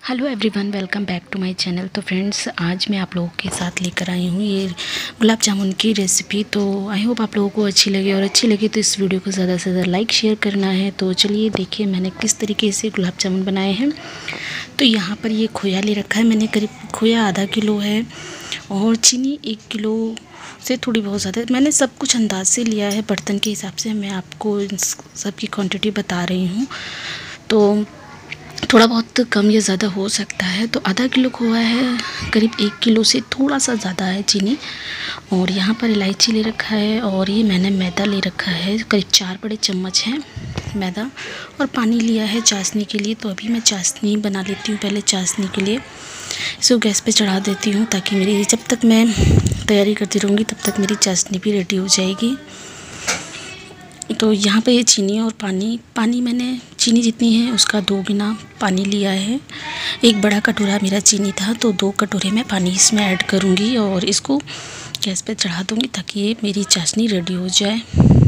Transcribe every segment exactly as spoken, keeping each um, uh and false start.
Hello everyone, welcome back to my channel. तो friends, आज मैं आप लोगों के साथ लेकर आई हूँ ये गुलाब जामुन की रेसिपी। तो आई होप आप लोगों को अच्छी लगे, और अच्छी लगे तो इस वीडियो को ज़्यादा से ज़्यादा लाइक शेयर करना है। तो चलिए देखिए मैंने किस तरीके से गुलाब जामुन बनाए हैं। तो यहाँ पर ये खोया ले रखा है मैंने, करीब खोया आधा किलो है, और चीनी एक किलो से थोड़ी बहुत ज़्यादा। मैंने सब कुछ अंदाज से लिया है, बर्तन के हिसाब से मैं आपको सबकी क्वांटिटी बता रही हूँ। तो थोड़ा बहुत कम या ज़्यादा हो सकता है। तो आधा किलो खोया है, करीब एक किलो से थोड़ा सा ज़्यादा है चीनी। और यहाँ पर इलायची ले रखा है, और ये मैंने मैदा ले रखा है, करीब चार बड़े चम्मच हैं मैदा। और पानी लिया है चाशनी के लिए। तो अभी मैं चाशनी बना लेती हूँ। पहले चाशनी के लिए इसको गैस पे चढ़ा देती हूँ, ताकि मेरी जब तक मैं तैयारी करती रहूँगी तब तक मेरी चाशनी भी रेडी हो जाएगी। तो यहाँ पे ये चीनी और पानी पानी मैंने चीनी जितनी है उसका दो गुना पानी लिया है। एक बड़ा कटोरा मेरा चीनी था, तो दो कटोरे में पानी इसमें ऐड करूँगी और इसको गैस पे चढ़ा दूँगी, ताकि ये मेरी चाशनी रेडी हो जाए।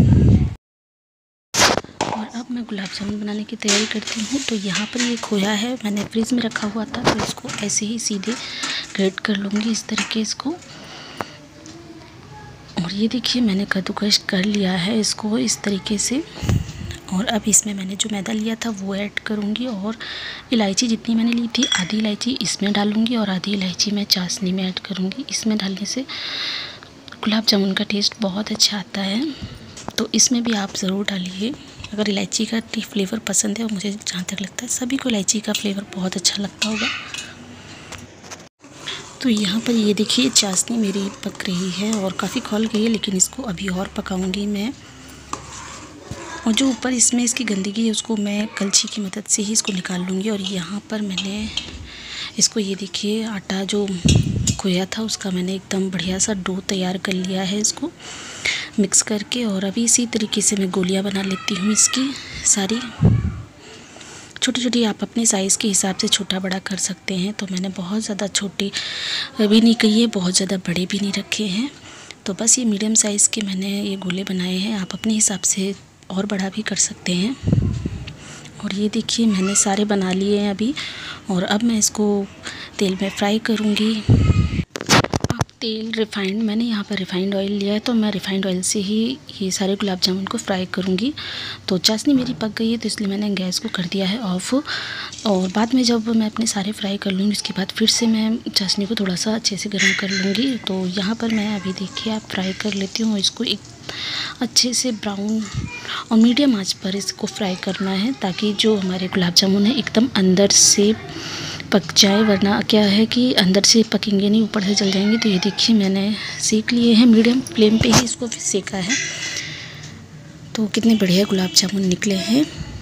और अब मैं गुलाब जामुन बनाने की तैयारी करती हूँ। तो यहाँ पर ये खोया है, मैंने फ्रिज में रखा हुआ था, तो इसको ऐसे ही सीधे ग्रेट कर लूँगी इस तरीके इसको। और ये देखिए मैंने कद्दूकस कर लिया है इसको इस तरीके से। और अब इसमें मैंने जो मैदा लिया था वो ऐड करूँगी, और इलायची जितनी मैंने ली थी आधी इलायची इसमें डालूँगी, और आधी इलायची मैं चाशनी में ऐड करूँगी। इसमें डालने से गुलाब जामुन का टेस्ट बहुत अच्छा आता है, तो इसमें भी आप ज़रूर डालिए अगर इलायची का फ्लेवर पसंद है। और मुझे जहाँ तक लगता है सभी को इलायची का फ्लेवर बहुत अच्छा लगता होगा। तो यहाँ पर ये देखिए चाशनी मेरी पक रही है और काफ़ी खौल गई है, लेकिन इसको अभी और पकाऊंगी मैं। और जो ऊपर इसमें इसकी गंदगी है उसको मैं कलछी की मदद से ही इसको निकाल लूँगी। और यहाँ पर मैंने इसको ये देखिए आटा जो खोया था उसका मैंने एकदम बढ़िया सा डो तैयार कर लिया है, इसको मिक्स करके। और अभी इसी तरीके से मैं गोलियाँ बना लेती हूँ इसकी सारी छोटी छोटी। आप अपने साइज़ के हिसाब से छोटा बड़ा कर सकते हैं। तो मैंने बहुत ज़्यादा छोटी भी नहीं कही है, बहुत ज़्यादा बड़े भी नहीं रखे हैं। तो बस ये मीडियम साइज़ के मैंने ये गोले बनाए हैं। आप अपने हिसाब से और बड़ा भी कर सकते हैं। और ये देखिए मैंने सारे बना लिए हैं अभी। और अब मैं इसको तेल में फ्राई करूँगी। तेल रिफ़ाइंड, मैंने यहाँ पर रिफ़ाइंड ऑयल लिया है, तो मैं रिफ़ाइंड ऑयल से ही ये सारे गुलाब जामुन को फ्राई करूँगी। तो चाशनी मेरी पक गई है, तो इसलिए मैंने गैस को कर दिया है ऑफ़। और बाद में जब मैं अपने सारे फ्राई कर लूँगी उसके बाद फिर से मैं चाशनी को थोड़ा सा अच्छे से गर्म कर लूँगी। तो यहाँ पर मैं अभी देखिए आप फ्राई कर लेती हूँ इसको एक अच्छे से ब्राउन और मीडियम आंच पर इसको फ्राई करना है, ताकि जो हमारे गुलाब जामुन है एकदम अंदर से पक जाए। वरना क्या है कि अंदर से पकेंगे नहीं, ऊपर से जल जाएंगे। तो ये देखिए मैंने सेक लिए हैं, मीडियम फ्लेम पे ही इसको सेका है। तो कितने बढ़िया गुलाब जामुन निकले हैं।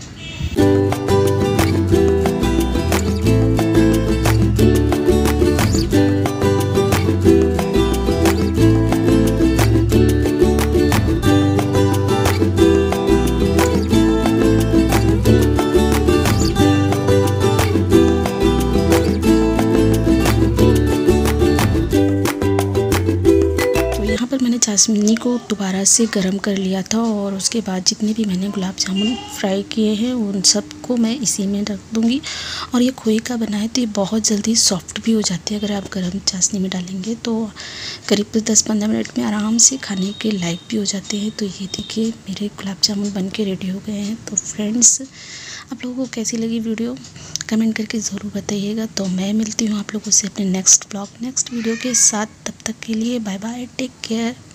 मैंने चाशनी को दोबारा से गरम कर लिया था, और उसके बाद जितने भी मैंने गुलाब जामुन फ्राई किए हैं उन सबको मैं इसी में रख दूँगी। और ये खोए का बना है तो ये बहुत जल्दी सॉफ्ट भी हो जाते हैं अगर आप गरम चाशनी में डालेंगे। तो करीब दस पंद्रह मिनट में आराम से खाने के लायक भी हो जाते हैं। तो ये देखिए मेरे गुलाब जामुन बन के रेडी हो गए हैं। तो फ्रेंड्स, आप लोगों को कैसी लगी वीडियो कमेंट करके ज़रूर बताइएगा। तो मैं मिलती हूँ आप लोगों से अपने नेक्स्ट ब्लॉग नेक्स्ट वीडियो के साथ। तब तक के लिए बाय बाय, टेक केयर।